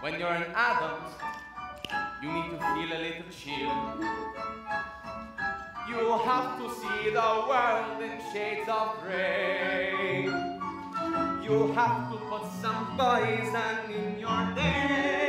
When you're an Addams, you need to feel a little chill. You have to see the world in shades of grey. You have to put some poison in your day.